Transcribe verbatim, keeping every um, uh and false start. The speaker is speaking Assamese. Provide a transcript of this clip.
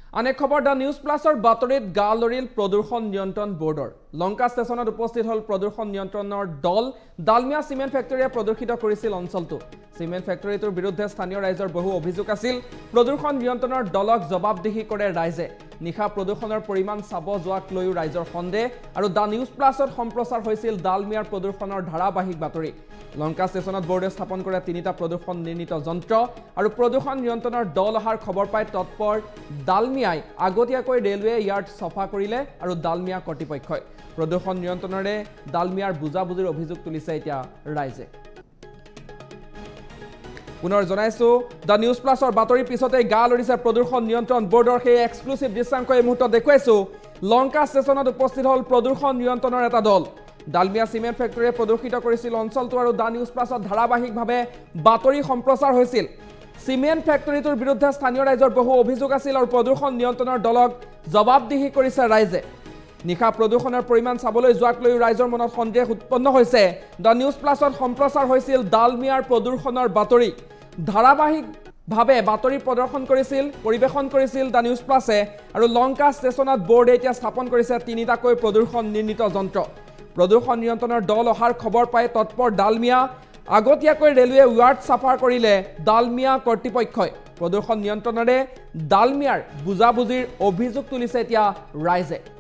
আনে খবৰ দা নিউজ প্লাছৰ বাতৰিত গা লৰিল প্ৰদূষণ নিয়ন্ত্ৰণ বৰ্ডৰ লংকা ষ্টেচনত উপস্থিত হল প্ৰদূষণ নিয়ন্ত্ৰণৰ দল ডালমিয়া সিমেন্ট ফেক্টৰীয়ে প্ৰদূষিত কৰিছিল অঞ্চলটো সিমেন্ট ফেক্টৰীটোৰ বিৰুদ্ধে স্থানীয় ৰাইজৰ বহু অভিযোগ আছিল প্ৰদূষণ নিয়ন্ত্ৰণৰ দলক জবাবদিহি কৰে ৰাইজে নিখা প্ৰদূষণৰ পৰিমাণ চাব যোৱাক লৈও ৰাইজৰ সন্দেহ আৰু দা নিউজ প্লাছত সম্প্ৰচাৰ হৈছিল ডালমিয়াৰ প্ৰদূষণৰ ধাৰাবাহিক বাতৰি লংকা ষ্টেচনত বৰ্ডে স্থাপন কৰে তিনিটা প্ৰদূষণ নিৰ্ণিত যন্ত্ৰ আৰু প্ৰদূষণ নিয়ন্ত্ৰণৰ দল অহাৰ খবৰ পাই তৎপৰ ডালমিয়াই আগতীয়াকৈ ৰেলৱে ইয়াৰ্ড সফা কৰিলে আৰু ডালমিয়া কৰ্তৃপক্ষই প্ৰদূষণ নিয়ন্ত্ৰণৰে ডালমিয়াৰ বুজাবুজিৰ অভিযোগ তুলিছে এতিয়া ৰাইজে পুনৰ জনাইছো দা নিউজ প্লাছৰ বাতৰি পিছতে গা লৰিছে প্ৰদূষণ নিয়ন্ত্ৰণ বৰ্ডৰ সেই এক্সক্লুসিভ দৃশ্যাংক এই মুহূৰ্তত দেখুৱাইছো লংকা ষ্টেচনত উপস্থিত হল প্ৰদূষণ নিয়ন্ত্ৰণৰ এটা দল ডালমিয়া সিমেন্ট ফেক্টৰীয়ে প্ৰদূষিত কৰিছিল অঞ্চলটো আৰু দা নিউজ প্লাছত ধাৰাবাহিকভাৱে বাতৰি সম্প্ৰচাৰ হৈছিল সিমেন্ট ফেক্টৰীটোৰ বিৰুদ্ধে স্থানীয় ৰাইজৰ বহু অভিযোগ আছিল আৰু প্ৰদূষণ নিয়ন্ত্ৰণৰ দলক জবাবদিহি কৰিছে ৰাইজে নিখা প্ৰদূষণৰ পৰিমাণ চাবলৈ যোৱাক লৈ ৰাইজৰ মনত সন্দেহ উৎপন্ন হৈছে দা নিউজ প্লাছত সম্প্ৰচাৰ হৈছিল ডালমিয়াৰ প্ৰদূষণৰ বাতৰি ধাৰাবাহিকভাৱে বাতৰি প্ৰদৰ্শন কৰিছিল পৰিবেশন কৰিছিল দা নিউজ প্লাছে আৰু লংকা ষ্টেচনত বৰ্ডে এতিয়া স্থাপন কৰিছে তিনিটাকৈ প্ৰদূষণ নিৰ্ণিত যন্ত্ৰ প্ৰদূষণ নিয়ন্ত্ৰণৰ দল অহাৰ খবৰ পাই তৎপৰ ডালমিয়া আগতীয়াকৈ ৰেলৱে য়াৰ্ড সাফাৰ কৰিলে ডালমিয়া কৰ্তৃপক্ষই প্ৰদূষণ নিয়ন্ত্ৰণৰে ডালমিয়াৰ বুজাবুজিৰ অভিযোগ তুলিছে এতিয়া ৰাইজে